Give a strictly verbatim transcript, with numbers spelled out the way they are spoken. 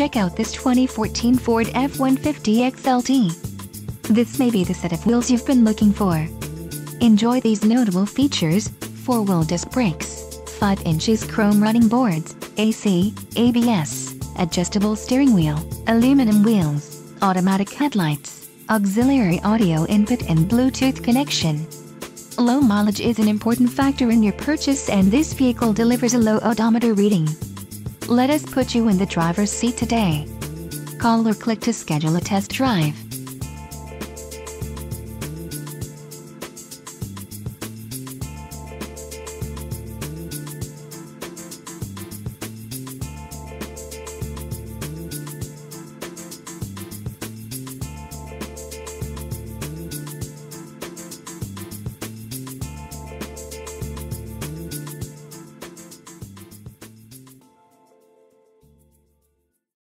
Check out this twenty fourteen Ford F one fifty X L T. This may be the set of wheels you've been looking for. Enjoy these notable features: four-wheel disc brakes, five inches chrome running boards, A C, A B S, adjustable steering wheel, aluminum wheels, automatic headlights, auxiliary audio input and Bluetooth connection. Low mileage is an important factor in your purchase, and this vehicle delivers a low odometer reading. Let us put you in the driver's seat today. Call or click to schedule a test drive.